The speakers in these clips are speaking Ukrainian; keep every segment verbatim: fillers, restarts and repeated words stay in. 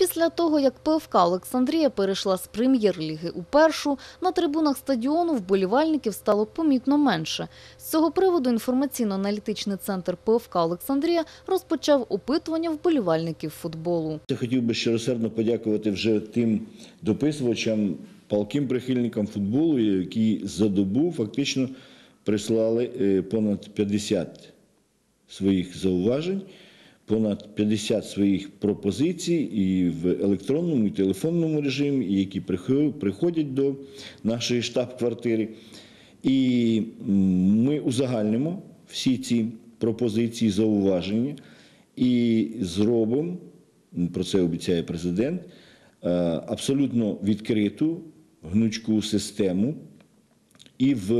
Після того, як ПФК «Олександрія» перейшла з прем'єр-ліги у першу, на трибунах стадіону вболівальників стало помітно менше. З цього приводу інформаційно-аналітичний центр ПФК «Олександрія» розпочав опитування вболівальників футболу. Я хотів би щиросердно подякувати вже тим дописувачам, палким прихильникам футболу, які за добу фактично прислали понад п'ятдесят своїх зауважень, понад п'ятдесят своїх пропозицій і в електронному, і телефонному режимі, які приходять до нашої штаб-квартири. І ми узагальнимо всі ці пропозиції, зауваження і зробимо, про це обіцяє президент, абсолютно відкриту, гнучку систему і в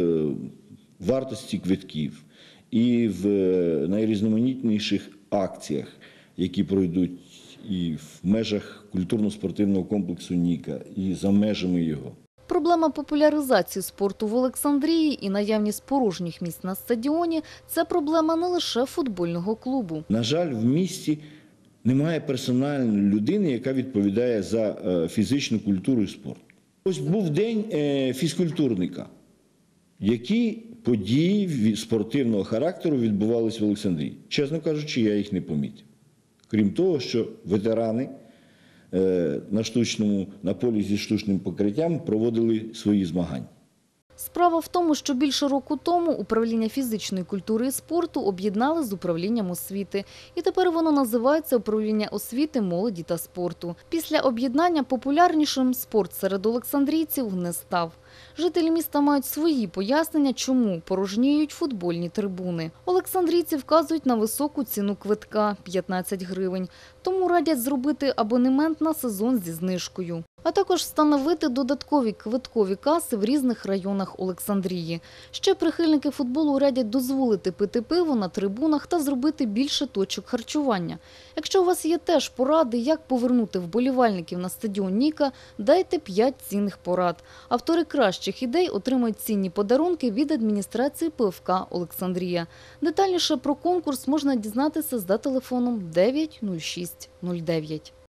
вартості квитків, і в найрізноманітніших акціях, які пройдуть і в межах культурно-спортивного комплексу «Ніка», і за межами його. Проблема популяризації спорту в Олександрії і наявність порожніх місць на стадіоні – це проблема не лише футбольного клубу. На жаль, в місті немає персональної людини, яка відповідає за фізичну культуру і спорт. Ось був день фізкультурника. Які події спортивного характеру відбувалися в Олександрії? Чесно кажучи, я їх не помітив. Крім того, що ветерани на штучному, на полі зі штучним покриттям проводили свої змагання. Справа в тому, що більше року тому управління фізичної культури і спорту об'єднали з управлінням освіти. І тепер воно називається управління освіти, молоді та спорту. Після об'єднання популярнішим спорт серед олександрійців не став. Жителі міста мають свої пояснення, чому порожніють футбольні трибуни. Олександрійці вказують на високу ціну квитка – п'ятнадцять гривень. Тому радять зробити абонемент на сезон зі знижкою. А також встановити додаткові квиткові каси в різних районах Олександрії. Ще прихильники футболу радять дозволити пити пиво на трибунах та зробити більше точок харчування. Якщо у вас є теж поради, як повернути вболівальників на стадіон «Ніка», дайте п'ять цінних порад. Автори кращих ідей отримають цінні подарунки від адміністрації ПФК «Олександрія». Детальніше про конкурс можна дізнатися за телефоном дев'ять нуль шість нуль дев'ять.